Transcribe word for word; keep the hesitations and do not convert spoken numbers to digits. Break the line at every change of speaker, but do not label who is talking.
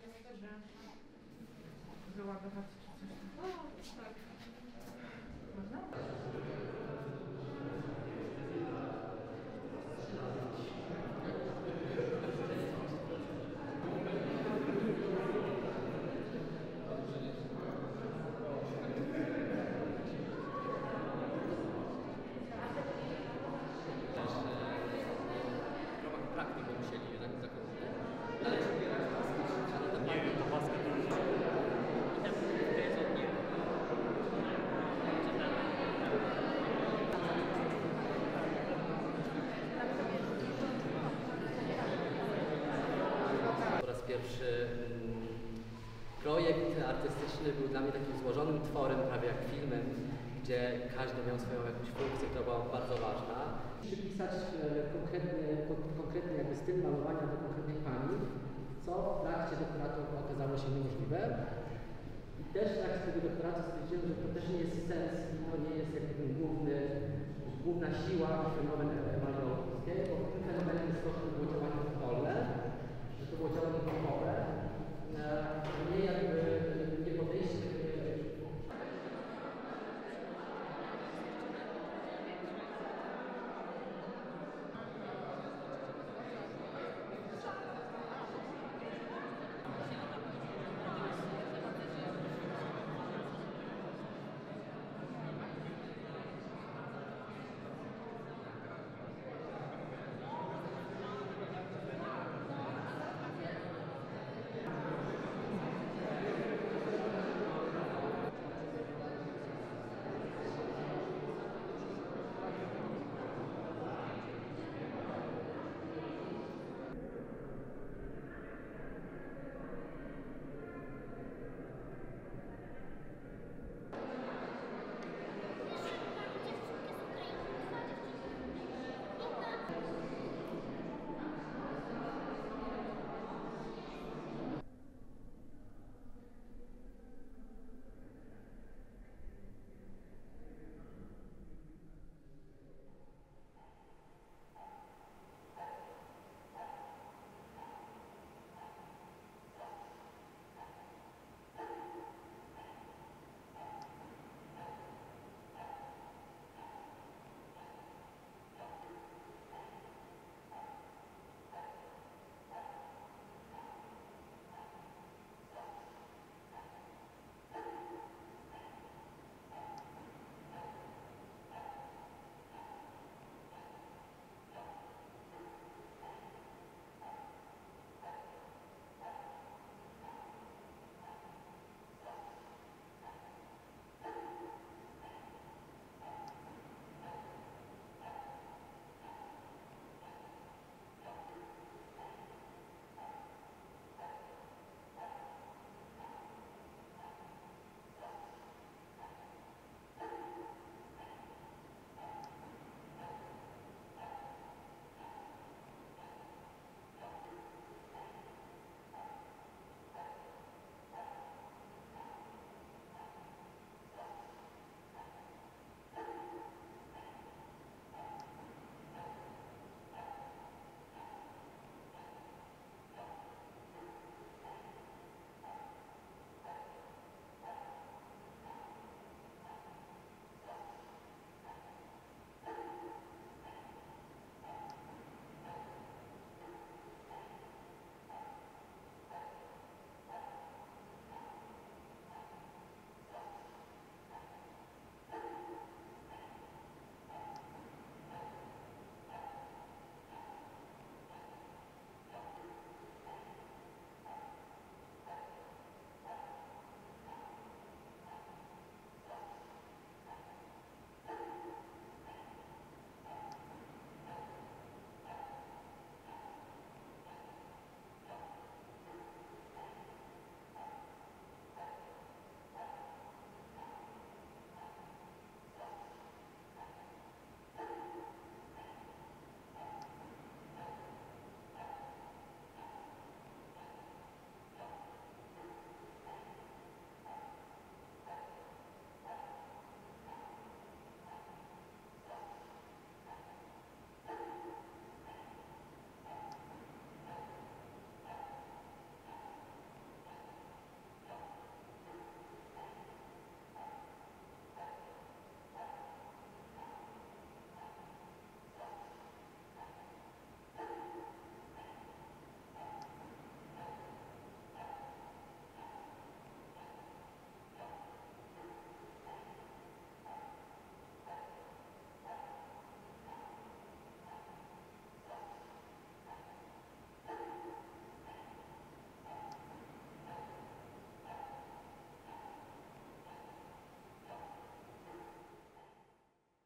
Dobrze. Załadować czy coś tam. O, tak. Można?
Po raz pierwszy projekt artystyczny był dla mnie takim złożonym tworem, prawie jak filmem, gdzie każdy miał swoją jakąś funkcję, która była bardzo ważna. Przypisać konkretny, konkretny jakby styl malowania do konkretnej pani, co w trakcie doktoratu okazało się niemożliwe. I też w trakcie tego doktoratu stwierdziłem, że to też nie jest sens, to nie jest jakby ten główny, główna siła i fenomen emalu, bo tym fenomenem jest to, że było działanie